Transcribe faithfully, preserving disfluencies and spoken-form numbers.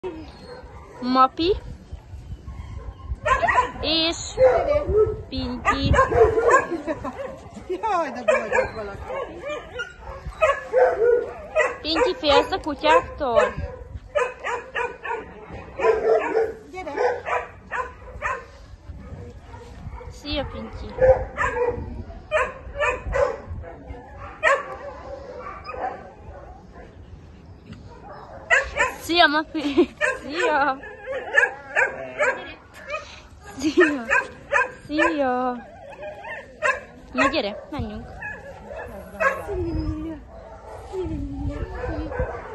Mapi és Pinty. Jaj, de boldog valaki. Pinty, félsz a kutyáktól? Gyere! Szia, Pinty! Szia, Mapi! Szia! Szia! Szia! Na gyere, menjünk! Szia! Szia!